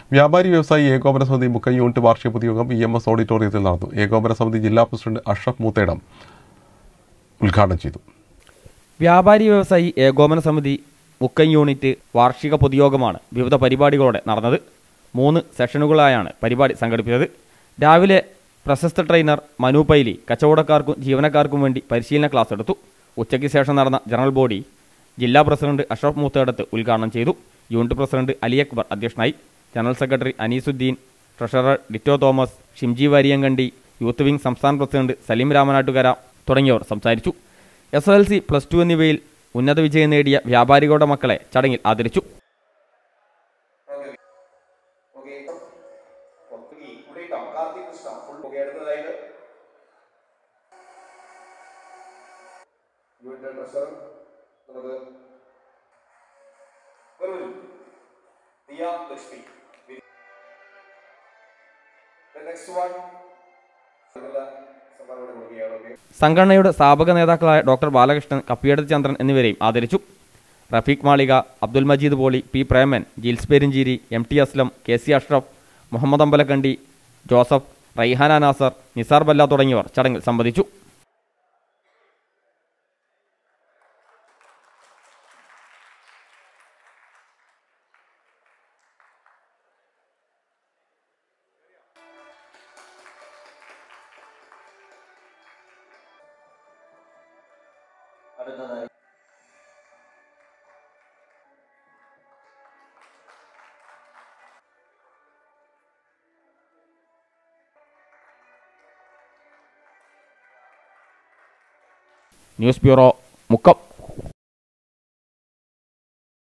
വ്യാപാരി വ്യവസായി ഏകോപന സമിതി മുക്കം യൂണിറ്റ് വാർഷിക പൊതുയോഗം EMS ഓഡിറ്റോറിയത്തിൽ നടന്നു. ഏകോപന സമിതി ജില്ലാ പ്രസിഡന്റ് അഷ്റഫ് മൂത്തേടം ഉദ്ഘാടനം ചെയ്തു. വ്യാപാരി വ്യവസായി ഏകോപന സമിതി മുക്കം യൂണിറ്റ് വാർഷിക പൊതുയോഗമാണ് വിവിധ പരിപാടികളോടെ നടന്നത്. 3 സെഷനുകളായാണ് പരിപാടി സംഘടിപ്പിച്ചത്. രാവിലെ പ്രശസ്ത ട്രെയിനർ മനു പൈലി കച്ചവടക്കാർക്കും ജീവനക്കാർക്കും വേണ്ടി പരിശീലന ക്ലാസ് എടുത്തു. ഉച്ചയ്ക്ക് ശേഷം നടന്ന ജനറൽ ബോഡി ജില്ലാ പ്രസിഡന്റ് അഷ്റഫ് മൂത്തേടത്ത് ഉദ്ഘാടനം ചെയ്തു. യൂണിറ്റ് പ്രസിഡന്റ് അലി അക്ബർ അധ്യക്ഷനായി. General secretary Aneesuddin, treasurer Ditto Thomas, Shimji Variyankandi, youth wing സംസ്ഥാന പ്രസിഡന്റ് സലീം രാമനാട്ടുകര തുടങ്ങിയവർ സംസാരിച്ചു. SSLC, +2 എന്നിവയിൽ ഉന്നത വിജയം നേടിയ വ്യാപാരികളുടെ മക്കളെ ചടങ്ങിൽ ആദരിച്ചു. സംഘടനയുടെ സ്ഥാപക നേതാക്കളായ ഡോക്ടർ ബാലകൃഷ്ണൻ, കപ്പിയടത്ത് ചന്ദ്രൻ എന്നിവരെയും ആദരിച്ചു. Rafeeq Malika, Abdul Majeed Poly, P. Preman, Jils Perincheri, MT Aslam, KC Ashraf, Muhammad Ambalakandi, Joseph, Raihana Nasar, Nisar Balla തുടങ്ങിയവർ ചടങ്ങിൽ സംബന്ധിച്ചു. News bureau